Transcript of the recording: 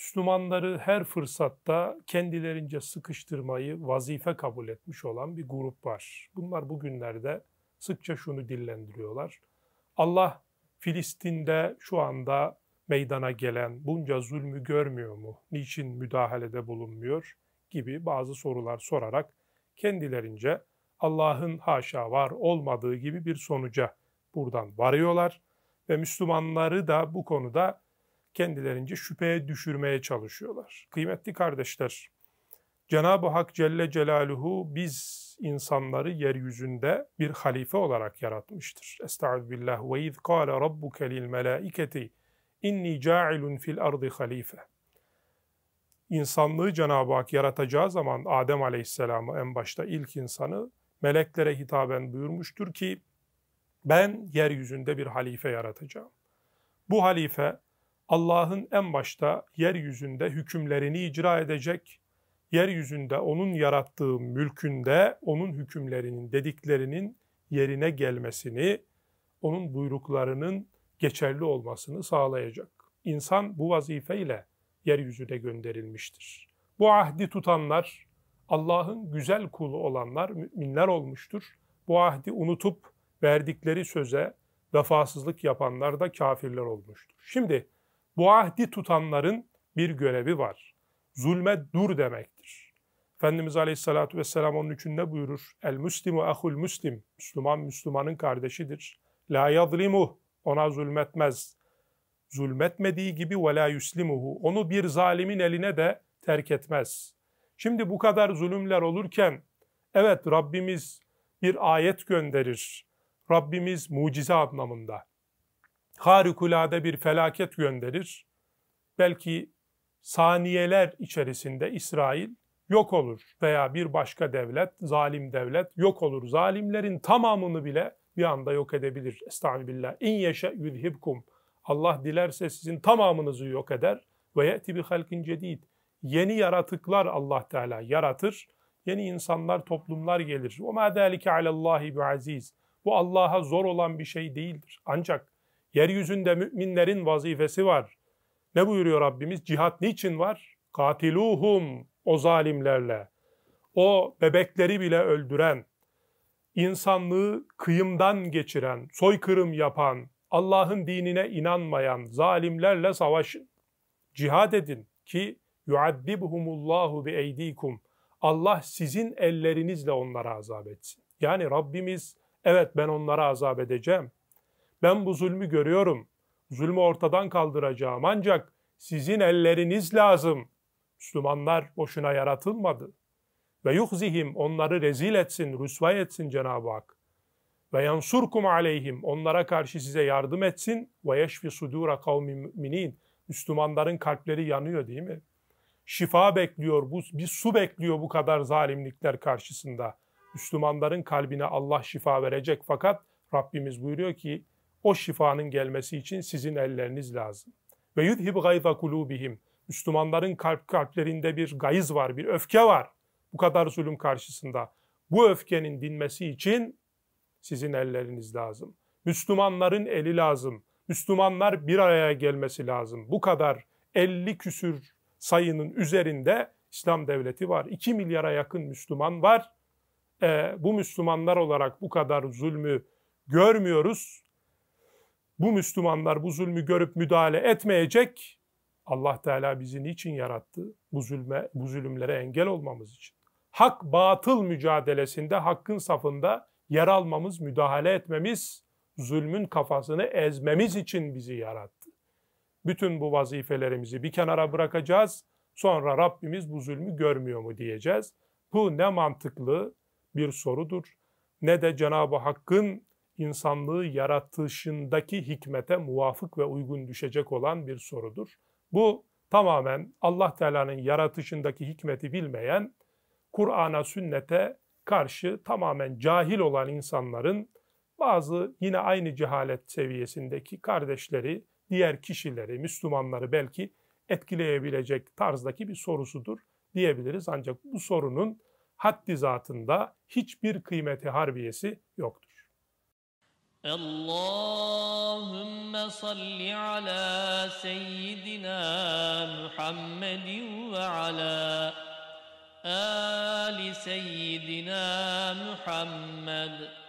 Müslümanları her fırsatta kendilerince sıkıştırmayı vazife kabul etmiş olan bir grup var. Bunlar bugünlerde sıkça şunu dillendiriyorlar. Allah Filistin'de şu anda meydana gelen bunca zulmü görmüyor mu? Niçin müdahalede bulunmuyor? Gibi bazı sorular sorarak kendilerince Allah'ın haşa var olmadığı gibi bir sonuca buradan varıyorlar ve Müslümanları da bu konuda kendilerince şüpheye düşürmeye çalışıyorlar. Kıymetli kardeşler, Cenab-ı Hak Celle Celaluhu biz insanları yeryüzünde bir halife olarak yaratmıştır. Estağfirullah ve iz kâle rabbuke lil melâiketi inni câilun fil ardı halife. İnsanlığı Cenab-ı Hak yaratacağı zaman Adem Aleyhisselam'ı en başta ilk insanı meleklere hitaben buyurmuştur ki ben yeryüzünde bir halife yaratacağım. Bu halife Allah'ın en başta yeryüzünde hükümlerini icra edecek, yeryüzünde onun yarattığı mülkünde onun hükümlerinin, dediklerinin yerine gelmesini, onun buyruklarının geçerli olmasını sağlayacak. İnsan bu vazifeyle yeryüzüne gönderilmiştir. Bu ahdi tutanlar, Allah'ın güzel kulu olanlar müminler olmuştur. Bu ahdi unutup verdikleri söze vefasızlık yapanlar da kafirler olmuştur. Şimdi bu ahdi tutanların bir görevi var. Zulme dur demektir. Efendimiz Aleyhisselatü Vesselam onun için ne buyurur? El-Müslimu ahul müslim. Müslüman, Müslümanın kardeşidir. La yadlimuh. Ona zulmetmez. Zulmetmediği gibi ve la yuslimuhu. Onu bir zalimin eline de terk etmez. Şimdi bu kadar zulümler olurken, evet Rabbimiz bir ayet gönderir. Rabbimiz mucize anlamında harikulade bir felaket gönderir. Belki saniyeler içerisinde İsrail yok olur veya bir başka devlet, zalim devlet yok olur. Zalimlerin tamamını bile bir anda yok edebilir. Estağfirullah. İn yeşe yuzhibkum. Allah dilerse sizin tamamınızı yok eder. Ve ye'ti bi halkin cedid. Yeni yaratıklar Allah Teala yaratır. Yeni insanlar, toplumlar gelir. Ve ma zalike alallahi biaziz. Bu Allah'a zor olan bir şey değildir. Ancak yeryüzünde müminlerin vazifesi var. Ne buyuruyor Rabbimiz? Cihat niçin var? Katiluhum, o zalimlerle. O bebekleri bile öldüren, insanlığı kıyımdan geçiren, soykırım yapan, Allah'ın dinine inanmayan zalimlerle savaşın. Cihad edin ki yuaddibhumullahu bi eydikum. Allah sizin ellerinizle onlara azap etsin. Yani Rabbimiz evet ben onlara azap edeceğim. Ben bu zulmü görüyorum. Zulmü ortadan kaldıracağım. Ancak sizin elleriniz lazım. Müslümanlar boşuna yaratılmadı. Ve yuhzihim, onları rezil etsin, rüsvay etsin Cenab-ı Hak. Ve yansurkum aleyhim, onlara karşı size yardım etsin. Ve yeşfi sudura kavmin müminin. Müslümanların kalpleri yanıyor değil mi? Şifa bekliyor, bir su bekliyor bu kadar zalimlikler karşısında. Müslümanların kalbine Allah şifa verecek fakat Rabbimiz buyuruyor ki o şifanın gelmesi için sizin elleriniz lazım. Ve yudhib gayza kulubihim. Müslümanların kalplerinde bir gayız var, bir öfke var. Bu kadar zulüm karşısında. Bu öfkenin dinmesi için sizin elleriniz lazım. Müslümanların eli lazım. Müslümanlar bir araya gelmesi lazım. Bu kadar 50 küsür sayının üzerinde İslam devleti var. 2 milyara yakın Müslüman var. Bu Müslümanlar olarak bu kadar zulmü görmüyoruz. Bu Müslümanlar bu zulmü görüp müdahale etmeyecek. Allah Teala bizi niçin yarattı? Bu zulümlere engel olmamız için. Hak batıl mücadelesinde hakkın safında yer almamız, müdahale etmemiz, zulmün kafasını ezmemiz için bizi yarattı. Bütün bu vazifelerimizi bir kenara bırakacağız. Sonra Rabbimiz bu zulmü görmüyor mu diyeceğiz. Bu ne mantıklı bir sorudur, ne de Cenab-ı Hakk'ın insanlığı yaratışındaki hikmete muvafık ve uygun düşecek olan bir sorudur. Bu tamamen Allah Teala'nın yaratışındaki hikmeti bilmeyen, Kur'an'a, sünnete karşı tamamen cahil olan insanların bazı yine aynı cehalet seviyesindeki kardeşleri, diğer kişileri, Müslümanları belki etkileyebilecek tarzdaki bir sorusudur diyebiliriz. Ancak bu sorunun haddi zatında hiçbir kıymeti harbiyesi yoktur. اللهم صل على سيدنا محمد وعلى آل سيدنا محمد